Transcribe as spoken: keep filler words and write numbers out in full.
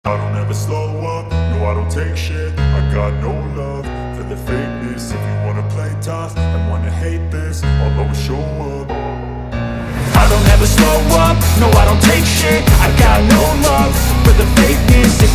I don't ever slow up, no I don't take shit. I got no love for the fakeness. If you wanna play tough and wanna hate this, I'll always show up. I don't ever slow up, no I don't take shit. I got no love for the fakeness. If